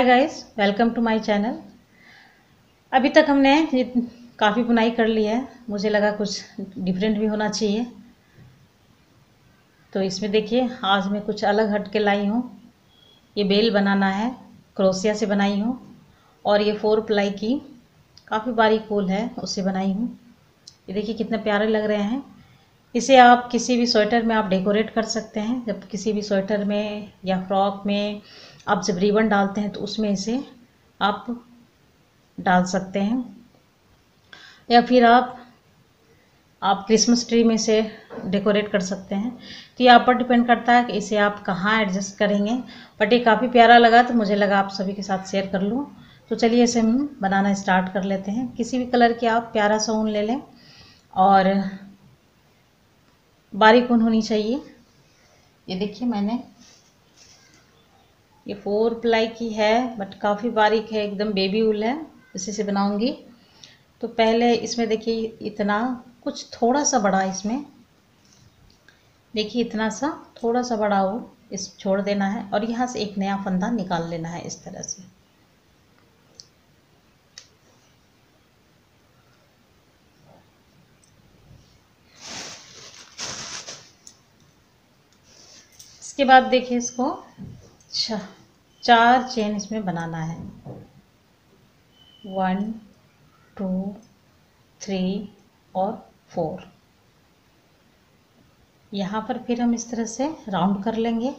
Guys, welcome to my channel. अभी तक हमने काफ़ी बुनाई कर ली है। मुझे लगा कुछ डिफरेंट भी होना चाहिए, तो इसमें देखिए आज मैं कुछ अलग हट के लाई हूँ। ये बेल बनाना है, क्रोशिया से बनाई हूँ। और ये 4 प्लाई की काफ़ी बारीक फूल है, उससे बनाई हूँ। ये देखिए कितने प्यारे लग रहे हैं। इसे आप किसी भी स्वेटर में आप डेकोरेट कर सकते हैं। जब किसी भी स्वेटर में या फ्रॉक में आप जब रिबन डालते हैं तो उसमें इसे आप डाल सकते हैं, या फिर आप क्रिसमस ट्री में से डेकोरेट कर सकते हैं। तो ये आप पर डिपेंड करता है कि इसे आप कहाँ एडजस्ट करेंगे। बट ये काफ़ी प्यारा लगा तो मुझे लगा आप सभी के साथ शेयर कर लूँ। तो चलिए इसे हम बनाना स्टार्ट कर लेते हैं। किसी भी कलर की आप प्यारा सा ऊन ले लें और बारीक ऊन होनी चाहिए। ये देखिए मैंने ये 4 प्लाई की है, बट काफ़ी बारीक है, एकदम बेबी ऊल है। इसी से बनाऊंगी। तो पहले इसमें देखिए इतना कुछ थोड़ा सा बड़ा, इसमें देखिए इतना सा थोड़ा सा बड़ा वो इस छोड़ देना है और यहाँ से एक नया फंदा निकाल लेना है इस तरह से। इसके बाद देखिए इसको 4 चेन इसमें बनाना है। 1 2 3 और 4। यहाँ पर फिर हम इस तरह से राउंड कर लेंगे।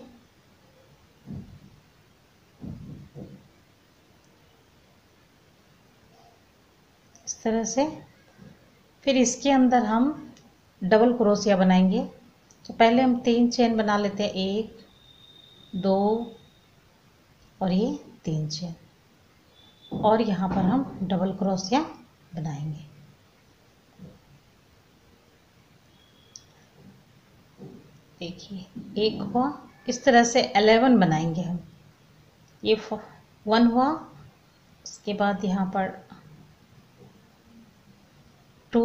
इस तरह से फिर इसके अंदर हम डबल क्रोशिया बनाएंगे। तो पहले हम 3 चेन बना लेते हैं, 1 2 और ये 3 चेन, और यहाँ पर हम डबल क्रोशिया बनाएंगे। देखिए एक हुआ, इस तरह से 11 बनाएंगे हम। ये 1 हुआ, उसके बाद यहाँ पर 2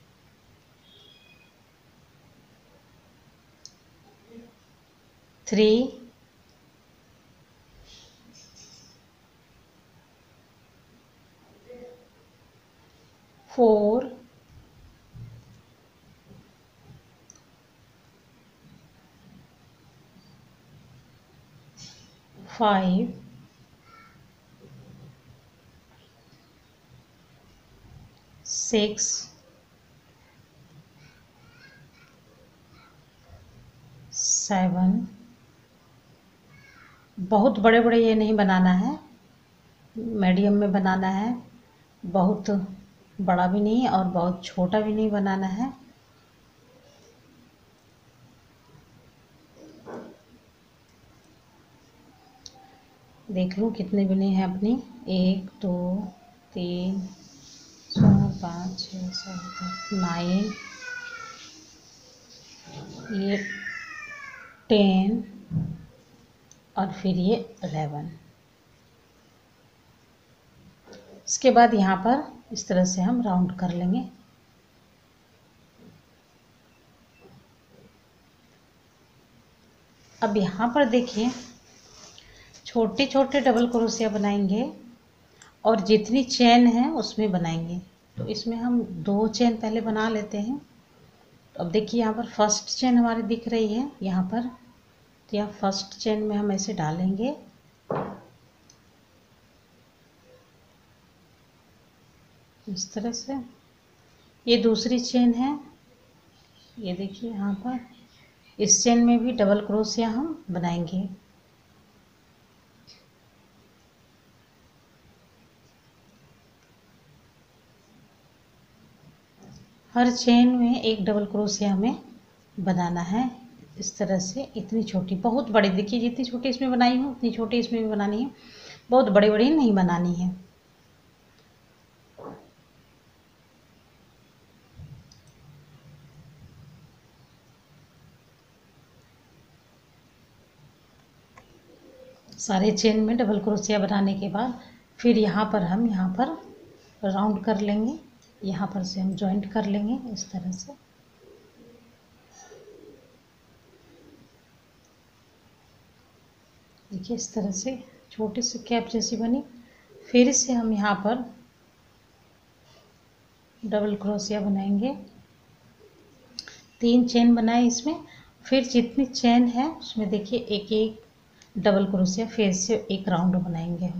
3 4 5 6 7। बहुत बड़े बड़े ये नहीं बनाना है, मीडियम में बनाना है। बहुत बड़ा भी नहीं और बहुत छोटा भी नहीं बनाना है। देख लूँ कितने बने हैं अपनी। 1 2 3 4 5 6 7 8 9, ये 10 और फिर ये 11। इसके बाद यहाँ पर इस तरह से हम राउंड कर लेंगे। अब यहाँ पर देखिए छोटे छोटे डबल क्रोशिया बनाएंगे और जितनी चेन है उसमें बनाएंगे। तो इसमें हम 2 चेन पहले बना लेते हैं। तो अब देखिए यहाँ पर फर्स्ट चेन हमारी दिख रही है यहाँ पर। तो यहाँ फर्स्ट चेन में हम ऐसे डालेंगे, इस तरह से। ये दूसरी चेन है, ये देखिए यहाँ पर इस चेन में भी डबल क्रोशिया हम बनाएंगे। हर चेन में एक डबल क्रोशिया हमें बनाना है इस तरह से। इतनी छोटी, बहुत बड़ी देखिए, जितनी छोटी इसमें बनाई हूँ उतनी छोटी इसमें भी बनानी है, बहुत बड़ी बड़ी नहीं बनानी है। सारे चेन में डबल क्रोशिया बनाने के बाद फिर यहाँ पर हम यहाँ पर राउंड कर लेंगे। यहाँ पर से हम जॉइंट कर लेंगे इस तरह से। देखिए इस तरह से छोटी सी कैप जैसी बनी। फिर से हम यहाँ पर डबल क्रोशिया बनाएंगे, 3 चेन बनाए इसमें। फिर जितनी चेन है उसमें देखिए एक एक डबल क्रोशिया, फिर से एक राउंड बनाएंगे हम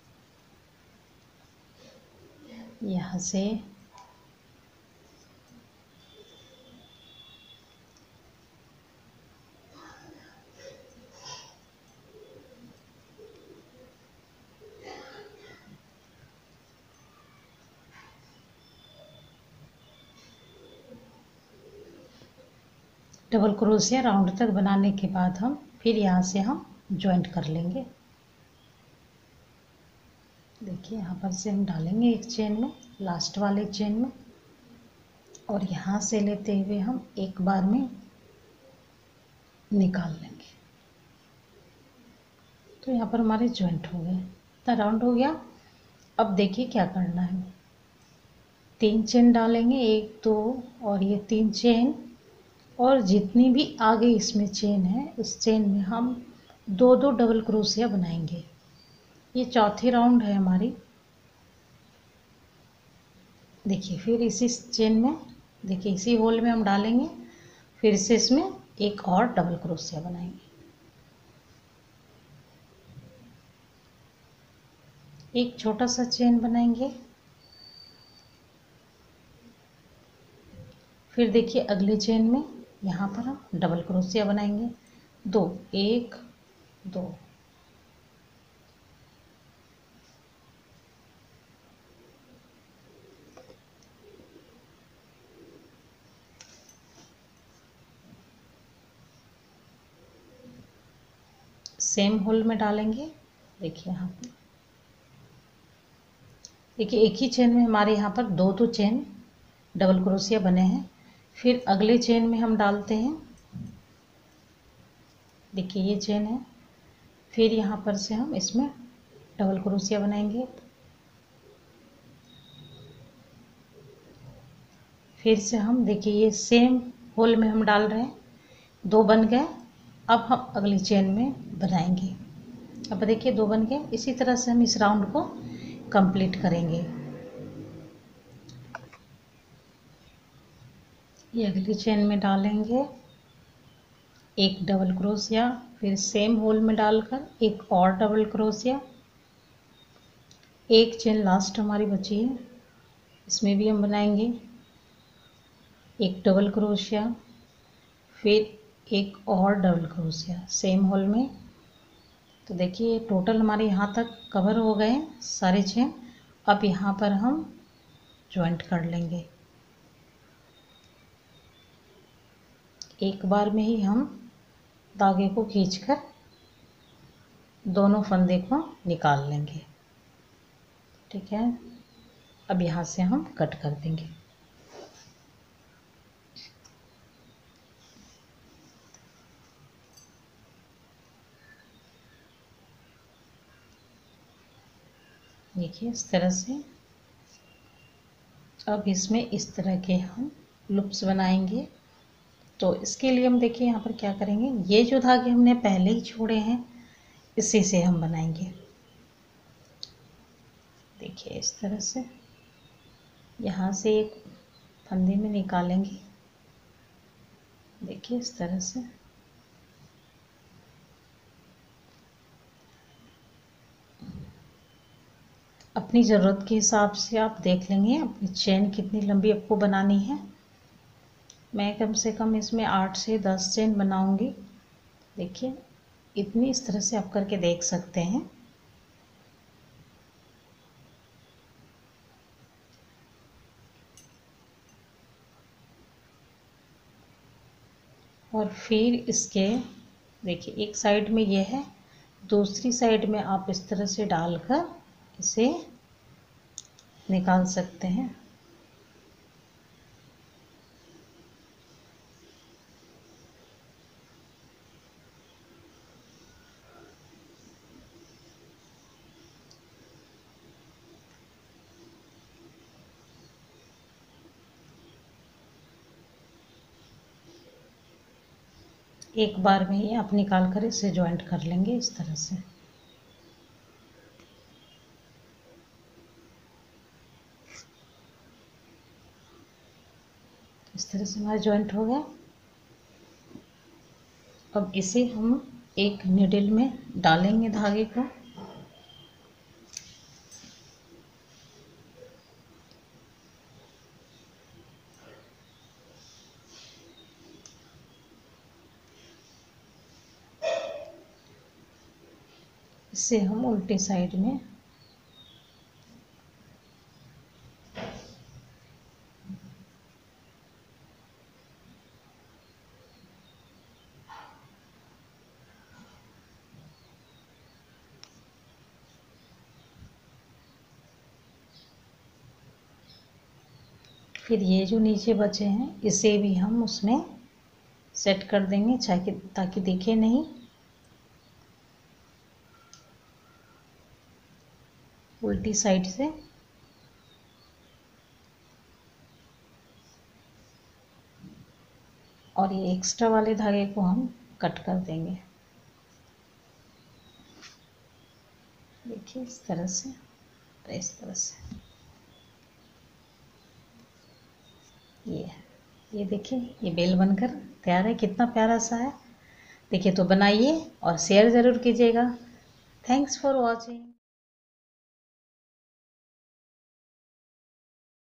यहाँ से। डबल क्रोशिया राउंड तक बनाने के बाद हम फिर यहाँ से हम जॉइंट कर लेंगे। देखिए यहाँ पर से हम डालेंगे एक चेन में, लास्ट वाले चेन में, और यहाँ से लेते हुए हम एक बार में निकाल लेंगे। तो यहाँ पर हमारे जॉइंट हो गए, इतना राउंड हो गया। अब देखिए क्या करना है, 3 चेन डालेंगे, 1 2 और ये 3 चेन, और जितनी भी आगे इसमें चेन है उस चेन में हम 2 डबल क्रोशिया बनाएंगे। ये चौथी राउंड है हमारी। देखिए फिर इसी चेन में, देखिए इसी होल में हम डालेंगे, फिर से इसमें एक और डबल क्रोशिया बनाएंगे। एक छोटा सा चेन बनाएंगे। फिर देखिए अगले चेन में यहाँ पर हम डबल क्रोशिया बनाएंगे, 2 1 2। सेम होल में डालेंगे। देखिए यहाँ पर, देखिए एक ही चेन में हमारे यहाँ पर 2 चेन डबल क्रोशिया बने हैं। फिर अगले चेन में हम डालते हैं, देखिए ये चेन है, फिर यहाँ पर से हम इसमें डबल क्रोशिया बनाएंगे। फिर से हम देखिए ये सेम होल में हम डाल रहे हैं, 2 बन गए। अब हम अगली चेन में बनाएंगे। अब देखिए 2 बन गए। इसी तरह से हम इस राउंड को कंप्लीट करेंगे। ये अगली चेन में डालेंगे एक डबल क्रोशिया, फिर सेम होल में डालकर एक और डबल क्रोशिया, एक चेन लास्ट हमारी बची है, इसमें भी हम बनाएंगे एक डबल क्रोशिया, फिर एक और डबल क्रोशिया सेम होल में। तो देखिए टोटल हमारे यहाँ तक कवर हो गए सारे चेन। अब यहाँ पर हम जॉइंट कर लेंगे। एक बार में ही हम धागे को खींचकर दोनों फंदे को निकाल लेंगे। ठीक है, अब यहाँ से हम कट कर देंगे। देखिए इस तरह से। अब इसमें इस तरह के हम लूप्स बनाएंगे। तो इसके लिए हम देखिए यहाँ पर क्या करेंगे, ये जो धागे हमने पहले ही छोड़े हैं इसी से हम बनाएंगे। देखिए इस तरह से यहाँ से एक फंदे में निकालेंगे। देखिए इस तरह से। अपनी ज़रूरत के हिसाब से आप देख लेंगे अपनी चेन कितनी लंबी आपको बनानी है। मैं कम से कम इसमें 8 से 10 चेन बनाऊंगी। देखिए इतनी, इस तरह से आप करके देख सकते हैं। और फिर इसके देखिए एक साइड में ये है, दूसरी साइड में आप इस तरह से डालकर इसे निकाल सकते हैं। एक बार में ही आप निकाल कर इसे जॉइंट कर लेंगे इस तरह से। इस तरह से हमारा जॉइंट हो गया। अब इसे हम एक नीडल में डालेंगे धागे को। इसे हम उल्टी साइड में फिर ये जो नीचे बचे हैं इसे भी हम उसमें सेट कर देंगे ताकि दिखे नहीं। उल्टी साइड से और ये एक्स्ट्रा वाले धागे को हम कट कर देंगे। देखिए इस तरह से और इस तरह से। ये देखिए ये बेल बनकर तैयार है। कितना प्यारा सा है। देखिए तो बनाइए और शेयर ज़रूर कीजिएगा। Thanks for watching.